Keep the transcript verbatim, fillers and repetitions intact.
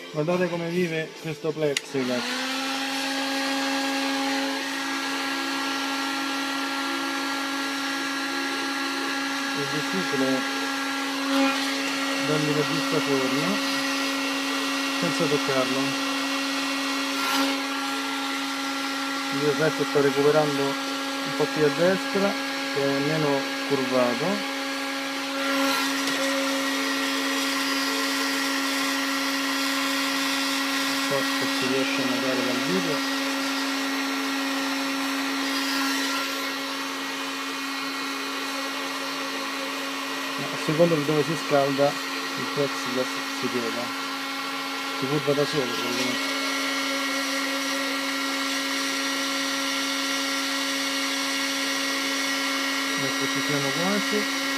Guardate come vive questo plexiglass. È difficile dargli la giusta forma senza toccarlo. Io adesso sto recuperando un po' più a destra, che è meno curvato. Non so se si riesce a notare dal video. Ma a seconda di dove si scalda il plexiglass si piega, si curva da solo praticamente. Ecco, ci siamo quasi.